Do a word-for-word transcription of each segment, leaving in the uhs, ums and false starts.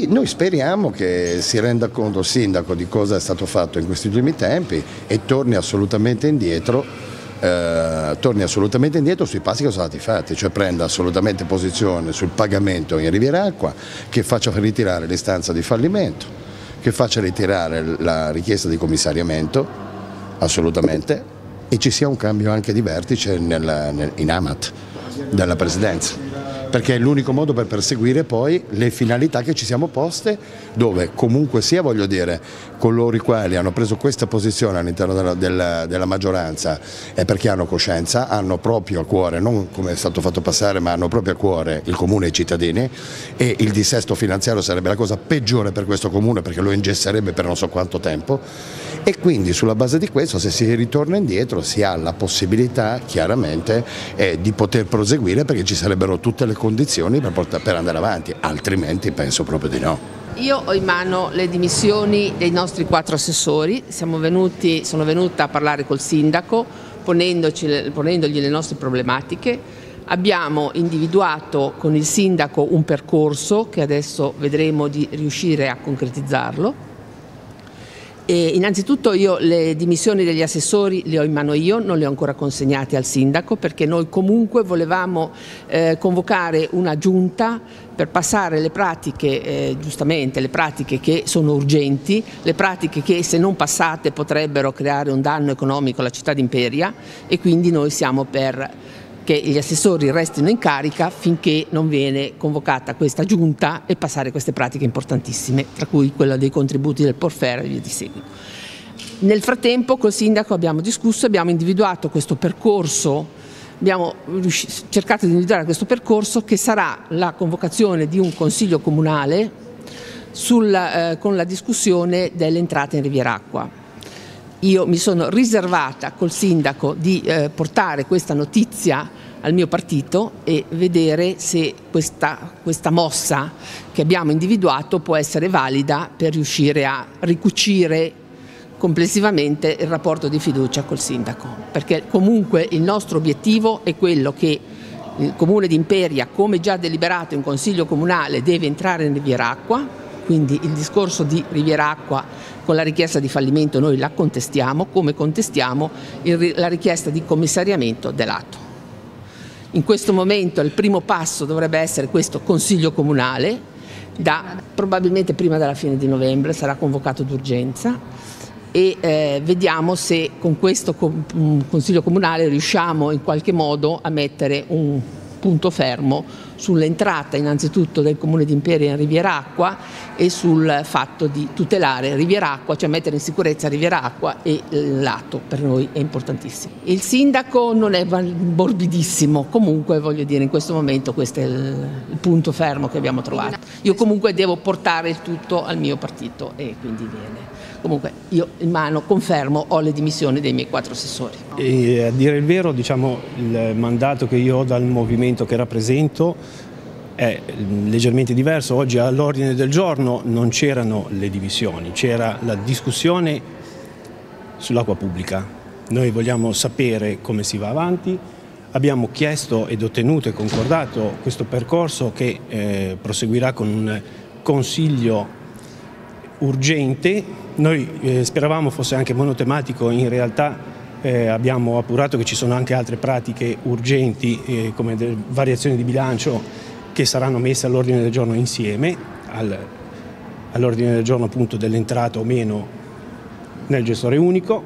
Noi speriamo che si renda conto il sindaco di cosa è stato fatto in questi ultimi tempi e torni assolutamente indietro, eh, torni assolutamente indietro sui passi che sono stati fatti, cioè prenda assolutamente posizione sul pagamento in Riviera Acqua, che faccia ritirare l'istanza di fallimento, che faccia ritirare la richiesta di commissariamento, assolutamente, e ci sia un cambio anche di vertice nel, nel, in Amat della Presidenza, perché è l'unico modo per perseguire poi le finalità che ci siamo poste, dove comunque sia, voglio dire, coloro i quali hanno preso questa posizione all'interno della, della, della maggioranza è perché hanno coscienza, hanno proprio a cuore, non come è stato fatto passare, ma hanno proprio a cuore il comune e i cittadini, e il dissesto finanziario sarebbe la cosa peggiore per questo comune perché lo ingesserebbe per non so quanto tempo, e quindi sulla base di questo, se si ritorna indietro, si ha la possibilità chiaramente eh, di poter proseguire, perché ci sarebbero tutte le condizioni per, portare, per andare avanti, altrimenti penso proprio di no. Io ho in mano le dimissioni dei nostri quattro assessori, siamo venuti, sono venuta a parlare col sindaco ponendoci, ponendogli le nostre problematiche. Abbiamo individuato con il sindaco un percorso che adesso vedremo di riuscire a concretizzarlo. E innanzitutto io le dimissioni degli assessori le ho in mano io, non le ho ancora consegnate al sindaco, perché noi comunque volevamo eh, convocare una giunta per passare le pratiche, eh, giustamente le pratiche che sono urgenti, le pratiche che se non passate potrebbero creare un danno economico alla città di Imperia, e quindi noi siamo per che gli assessori restino in carica finché non viene convocata questa giunta e passare queste pratiche importantissime, tra cui quella dei contributi del Porfer e via di seguito. Nel frattempo col sindaco abbiamo discusso, abbiamo individuato questo percorso, abbiamo cercato di individuare questo percorso che sarà la convocazione di un consiglio comunale sul, eh, con la discussione dell'entrata in Riviera Acqua. Io mi sono riservata col sindaco di eh, portare questa notizia al mio partito e vedere se questa, questa mossa che abbiamo individuato può essere valida per riuscire a ricucire complessivamente il rapporto di fiducia col sindaco, perché comunque il nostro obiettivo è quello che il Comune di Imperia, come già deliberato in Consiglio Comunale, deve entrare in Riviera Acqua. Quindi il discorso di Riviera Acqua con la richiesta di fallimento noi la contestiamo, come contestiamo il, la richiesta di commissariamento dell'atto. In questo momento il primo passo dovrebbe essere questo Consiglio Comunale, da, probabilmente prima della fine di novembre sarà convocato d'urgenza, e eh, vediamo se con questo Consiglio Comunale riusciamo in qualche modo a mettere un punto fermo sull'entrata innanzitutto del Comune di Imperia in Riviera Acqua e sul fatto di tutelare Riviera Acqua, cioè mettere in sicurezza Riviera Acqua, e l'atto per noi è importantissimo. Il sindaco non è morbidissimo, comunque voglio dire in questo momento questo è il, il punto fermo che abbiamo trovato. Io comunque devo portare il tutto al mio partito e quindi viene. Comunque io in mano confermo, ho le dimissioni dei miei quattro assessori. E a dire il vero, diciamo, il mandato che io ho dal movimento che rappresento è leggermente diverso. Oggi all'ordine del giorno non c'erano le dimissioni, c'era la discussione sull'acqua pubblica. Noi vogliamo sapere come si va avanti, abbiamo chiesto ed ottenuto e concordato questo percorso che eh, proseguirà con un consiglio urgente. Noi eh, speravamo fosse anche monotematico, in realtà eh, abbiamo appurato che ci sono anche altre pratiche urgenti eh, come delle variazioni di bilancio che saranno messe all'ordine del giorno insieme al, all'ordine del giorno appunto dell'entrata o meno nel gestore unico,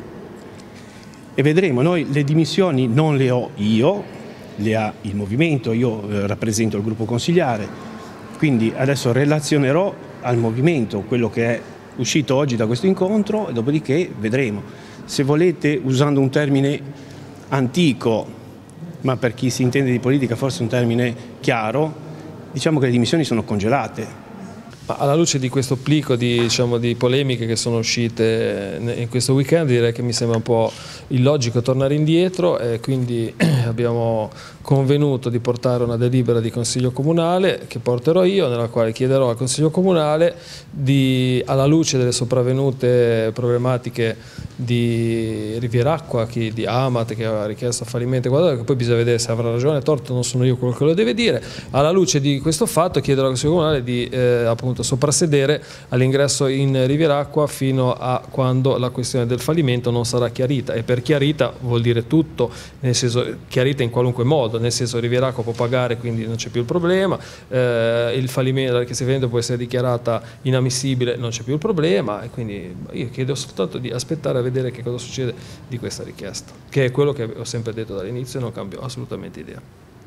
e vedremo. Noi le dimissioni non le ho io, le ha il movimento, io eh, rappresento il gruppo consigliare, quindi adesso relazionerò al movimento quello che è uscito oggi da questo incontro e dopodiché vedremo. Se volete, usando un termine antico, ma per chi si intende di politica forse un termine chiaro, diciamo che le dimissioni sono congelate. Alla luce di questo plico di, diciamo, di polemiche che sono uscite in questo weekend, direi che mi sembra un po' illogico tornare indietro, e quindi abbiamo convenuto di portare una delibera di Consiglio Comunale che porterò io, nella quale chiederò al Consiglio Comunale di, alla luce delle sopravvenute problematiche di Rivieracqua, chi di Amat che aveva richiesto fallimento, guardate, che poi bisogna vedere se avrà ragione o torto, non sono io quello che lo deve dire. Alla luce di questo fatto chiedo alla Consiglio Comunale di eh, appunto soprassedere all'ingresso in Rivieracqua fino a quando la questione del fallimento non sarà chiarita, e per chiarita vuol dire tutto, nel senso chiarita in qualunque modo, nel senso Rivieracqua può pagare, quindi non c'è più il problema, eh, il fallimento, la richiesta di fallimento può essere dichiarata inammissibile, non c'è più il problema, e quindi io chiedo soltanto di aspettare a vedere che cosa succede di questa richiesta, che è quello che ho sempre detto dall'inizio e non cambio assolutamente idea.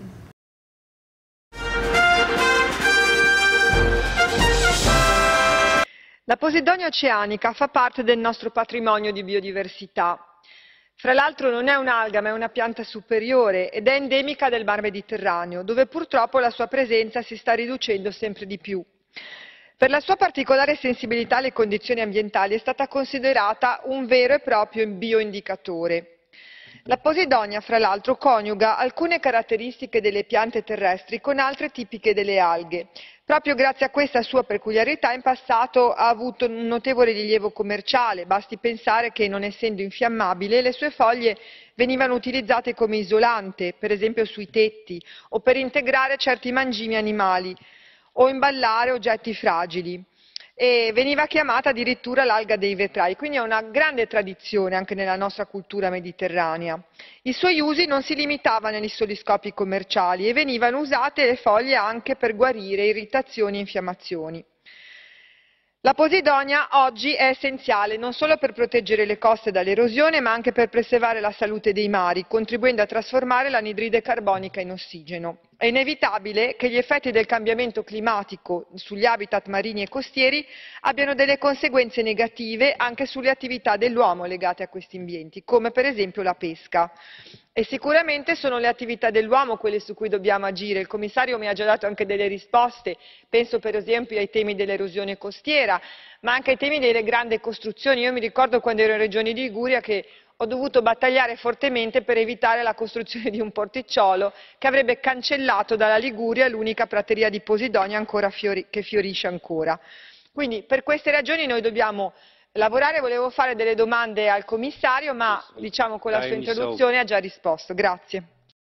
La Posidonia oceanica fa parte del nostro patrimonio di biodiversità. Fra l'altro non è un'alga ma è una pianta superiore ed è endemica del Mar Mediterraneo, dove purtroppo la sua presenza si sta riducendo sempre di più. Per la sua particolare sensibilità alle condizioni ambientali è stata considerata un vero e proprio bioindicatore. La Posidonia, fra l'altro, coniuga alcune caratteristiche delle piante terrestri con altre tipiche delle alghe. Proprio grazie a questa sua peculiarità in passato ha avuto un notevole rilievo commerciale, basti pensare che non essendo infiammabile le sue foglie venivano utilizzate come isolante, per esempio sui tetti, o per integrare certi mangimi animali, o imballare oggetti fragili. E veniva chiamata addirittura l'alga dei vetrai, quindi è una grande tradizione anche nella nostra cultura mediterranea. I suoi usi non si limitavano agli soli scopi commerciali e venivano usate le foglie anche per guarire irritazioni e infiammazioni. La Posidonia oggi è essenziale non solo per proteggere le coste dall'erosione ma anche per preservare la salute dei mari, contribuendo a trasformare l'anidride carbonica in ossigeno. È inevitabile che gli effetti del cambiamento climatico sugli habitat marini e costieri abbiano delle conseguenze negative anche sulle attività dell'uomo legate a questi ambienti, come per esempio la pesca. E sicuramente sono le attività dell'uomo quelle su cui dobbiamo agire. Il commissario mi ha già dato anche delle risposte, penso per esempio ai temi dell'erosione costiera, ma anche ai temi delle grandi costruzioni. Io mi ricordo quando ero in Regione di Liguria che ho dovuto battagliare fortemente per evitare la costruzione di un porticciolo che avrebbe cancellato dalla Liguria l'unica prateria di Posidonia ancora fiori- che fiorisce ancora. Quindi per queste ragioni noi dobbiamo lavorare. Volevo fare delle domande al commissario, ma diciamo con la sua introduzione ha già risposto. Grazie.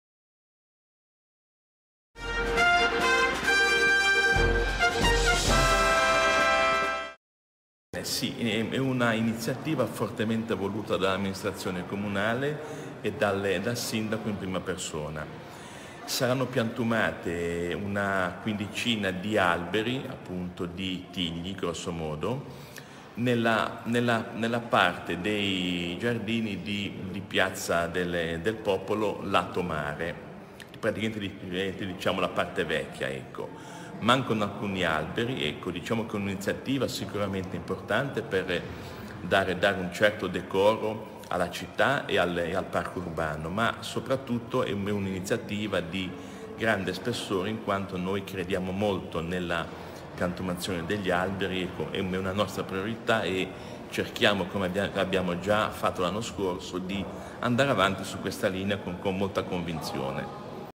Eh sì, è una iniziativa fortemente voluta dall'amministrazione comunale e dal, dal sindaco in prima persona. Saranno piantumate una quindicina di alberi, appunto di tigli grosso modo, Nella, nella, nella parte dei giardini di, di Piazza del, del Popolo lato mare, praticamente diciamo la parte vecchia, ecco. Mancano alcuni alberi, ecco, diciamo che è un'iniziativa sicuramente importante per dare, dare un certo decoro alla città e al, e al parco urbano, ma soprattutto è un'iniziativa di grande spessore in quanto noi crediamo molto nella piantumazione degli alberi, ecco, è una nostra priorità e cerchiamo, come abbiamo già fatto l'anno scorso, di andare avanti su questa linea con, con molta convinzione.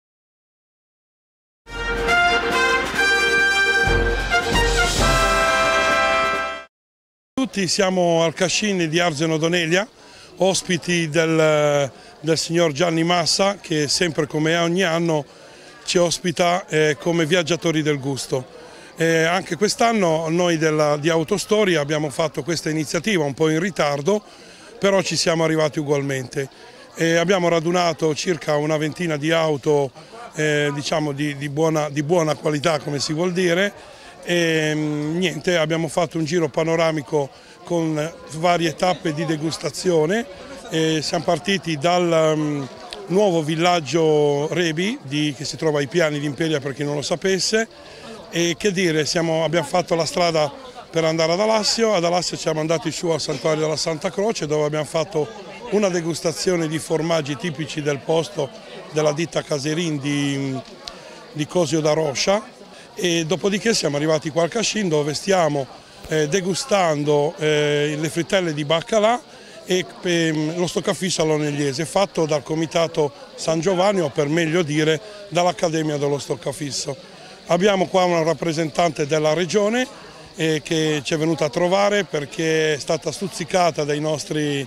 Tutti siamo al Cascine di Arzeno Donelia, ospiti del, del signor Gianni Massa, che sempre come ogni anno ci ospita eh, come viaggiatori del gusto. Eh, anche quest'anno noi della, di Autostory abbiamo fatto questa iniziativa un po' in ritardo, però ci siamo arrivati ugualmente. Eh, abbiamo radunato circa una ventina di auto eh, diciamo di, di, buona, di buona qualità, come si vuol dire, e niente, abbiamo fatto un giro panoramico con varie tappe di degustazione. E siamo partiti dal um, nuovo villaggio Rebi di, che si trova ai piani di Imperia, per chi non lo sapesse. E che dire, siamo, abbiamo fatto la strada per andare ad Alassio, ad Alassio siamo andati su al Santuario della Santa Croce, dove abbiamo fatto una degustazione di formaggi tipici del posto della ditta Caserin di, di Cosio da Roscia, e dopodiché siamo arrivati qua al Cascin, dove stiamo eh, degustando eh, le frittelle di baccalà e eh, lo stoccafisso allonegliese fatto dal Comitato San Giovanni, o per meglio dire dall'Accademia dello Stoccafisso. Abbiamo qua una rappresentante della regione eh, che ci è venuta a trovare perché è stata stuzzicata dai nostri,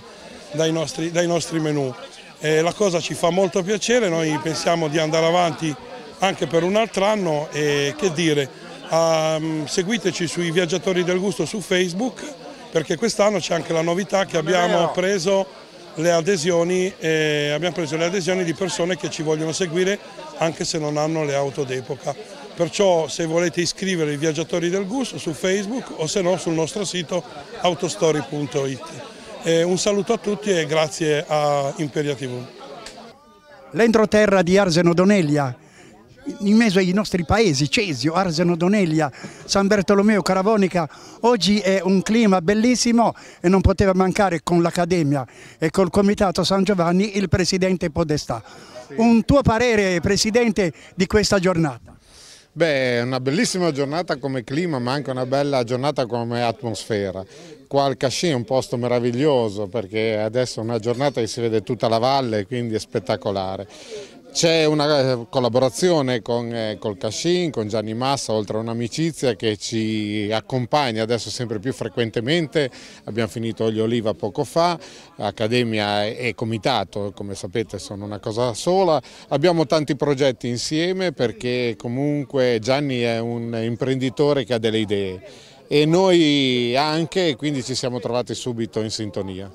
dai nostri, dai nostri menù. Eh, la cosa ci fa molto piacere, noi pensiamo di andare avanti anche per un altro anno e che dire, um, seguiteci sui Viaggiatori del Gusto su Facebook, perché quest'anno c'è anche la novità che abbiamo preso le adesioni, eh, abbiamo preso le adesioni di persone che ci vogliono seguire anche se non hanno le auto d'epoca. Perciò se volete iscrivere i Viaggiatori del Gusto su Facebook o se no sul nostro sito autostory punto it. Eh, un saluto a tutti e grazie a Imperia tivù. L'entroterra di Arzeno Doneglia, in mezzo ai nostri paesi, Cesio, Arzeno Doneglia, San Bartolomeo, Caravonica, oggi è un clima bellissimo e non poteva mancare con l'Accademia e col Comitato San Giovanni il Presidente Podestà. Un tuo parere, Presidente, di questa giornata? Beh, è una bellissima giornata come clima, ma anche una bella giornata come atmosfera. Qua al Cascin è un posto meraviglioso perché adesso è una giornata che si vede tutta la valle, quindi è spettacolare. C'è una collaborazione con eh, col Cascin, con Gianni Massa, oltre a un'amicizia che ci accompagna adesso sempre più frequentemente. Abbiamo finito gli Oliva poco fa, Accademia e Comitato, come sapete, sono una cosa sola. Abbiamo tanti progetti insieme perché comunque Gianni è un imprenditore che ha delle idee e noi anche, quindi ci siamo trovati subito in sintonia.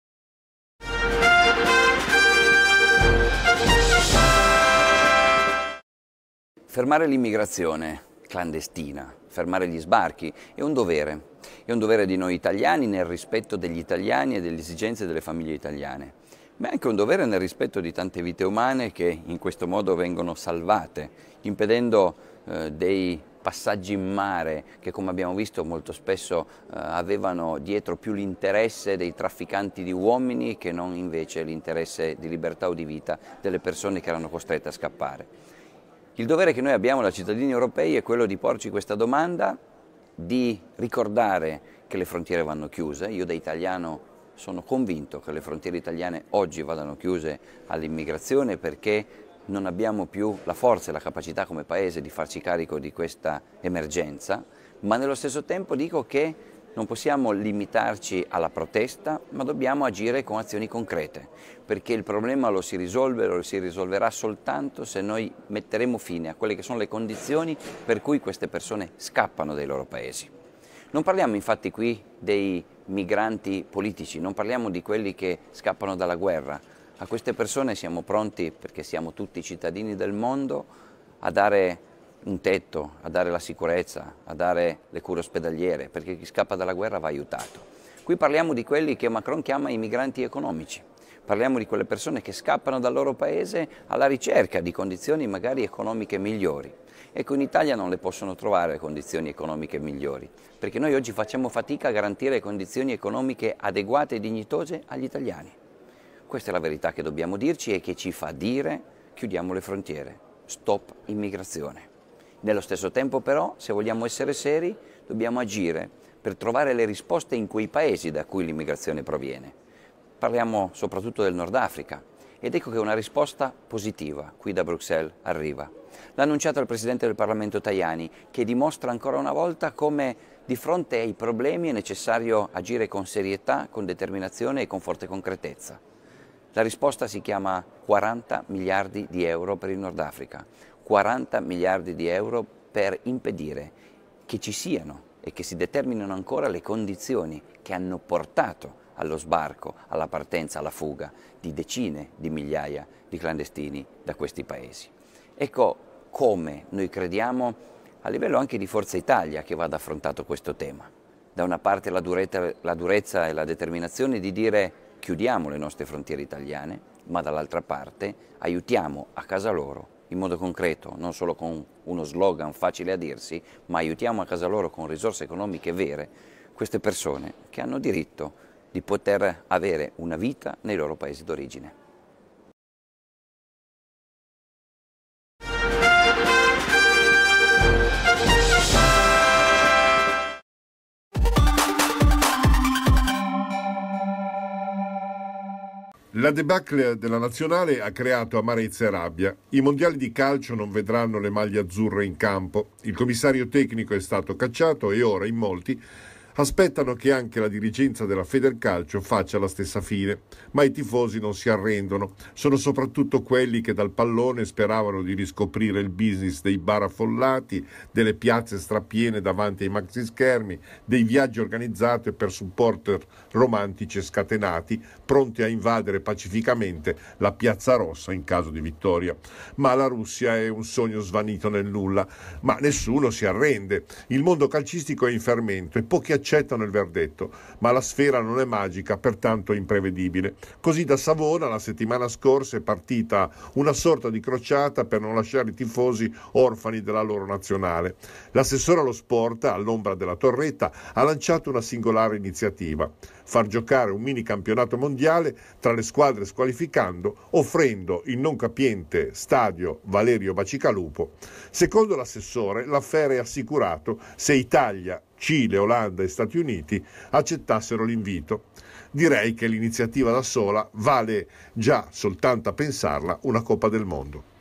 Fermare l'immigrazione clandestina, fermare gli sbarchi è un dovere, è un dovere di noi italiani nel rispetto degli italiani e delle esigenze delle famiglie italiane, ma è anche un dovere nel rispetto di tante vite umane che in questo modo vengono salvate, impedendo eh, dei passaggi in mare che, come abbiamo visto, molto spesso eh, avevano dietro più l'interesse dei trafficanti di uomini che non invece l'interesse di libertà o di vita delle persone che erano costrette a scappare. Il dovere che noi abbiamo da cittadini europei è quello di porci questa domanda, di ricordare che le frontiere vanno chiuse. Io da italiano sono convinto che le frontiere italiane oggi vadano chiuse all'immigrazione perché non abbiamo più la forza e la capacità come Paese di farci carico di questa emergenza, ma nello stesso tempo dico che non possiamo limitarci alla protesta, ma dobbiamo agire con azioni concrete, perché il problema lo si risolve, lo si risolverà soltanto se noi metteremo fine a quelle che sono le condizioni per cui queste persone scappano dai loro paesi. Non parliamo infatti qui dei migranti politici, non parliamo di quelli che scappano dalla guerra. A queste persone siamo pronti, perché siamo tutti cittadini del mondo, a dare un tetto, a dare la sicurezza, a dare le cure ospedaliere, perché chi scappa dalla guerra va aiutato. Qui parliamo di quelli che Macron chiama i migranti economici, parliamo di quelle persone che scappano dal loro paese alla ricerca di condizioni magari economiche migliori. Ecco, in Italia non le possono trovare condizioni economiche migliori, perché noi oggi facciamo fatica a garantire condizioni economiche adeguate e dignitose agli italiani. Questa è la verità che dobbiamo dirci e che ci fa dire chiudiamo le frontiere, stop immigrazione. Nello stesso tempo però, se vogliamo essere seri, dobbiamo agire per trovare le risposte in quei paesi da cui l'immigrazione proviene. Parliamo soprattutto del Nord Africa ed ecco che una risposta positiva qui da Bruxelles arriva. L'ha annunciato il Presidente del Parlamento Tajani, che dimostra ancora una volta come di fronte ai problemi è necessario agire con serietà, con determinazione e con forte concretezza. La risposta si chiama quaranta miliardi di euro per il Nord Africa. quaranta miliardi di euro per impedire che ci siano e che si determinino ancora le condizioni che hanno portato allo sbarco, alla partenza, alla fuga di decine di migliaia di clandestini da questi paesi. Ecco come noi crediamo a livello anche di Forza Italia che vada affrontato questo tema. Da una parte la durezza, la durezza e la determinazione di dire chiudiamo le nostre frontiere italiane, ma dall'altra parte aiutiamo a casa loro in modo concreto, non solo con uno slogan facile a dirsi, ma aiutiamo a casa loro con risorse economiche vere queste persone che hanno diritto di poter avere una vita nei loro paesi d'origine. La debacle della nazionale ha creato amarezza e rabbia. I mondiali di calcio non vedranno le maglie azzurre in campo. Il commissario tecnico è stato cacciato e ora in molti Aspettano che anche la dirigenza della Federcalcio faccia la stessa fine, ma i tifosi non si arrendono. Sono soprattutto quelli che dal pallone speravano di riscoprire il business dei bar affollati, delle piazze strapiene davanti ai maxi schermi, dei viaggi organizzati per supporter romantici e scatenati, pronti a invadere pacificamente la Piazza Rossa in caso di vittoria. Ma la Russia è un sogno svanito nel nulla, ma nessuno si arrende. Il mondo calcistico è in fermento e pochi accettano il verdetto, ma la sfera non è magica, pertanto imprevedibile. Così da Savona la settimana scorsa è partita una sorta di crociata per non lasciare i tifosi orfani della loro nazionale. L'assessore allo sport, all'ombra della torretta, ha lanciato una singolare iniziativa: far giocare un mini campionato mondiale tra le squadre squalificando, offrendo il non capiente stadio Valerio Bacicalupo. Secondo l'assessore, l'affare è assicurato se Italia, Cile, Olanda e Stati Uniti accettassero l'invito. Direi che l'iniziativa da sola vale già, soltanto a pensarla, una Coppa del Mondo.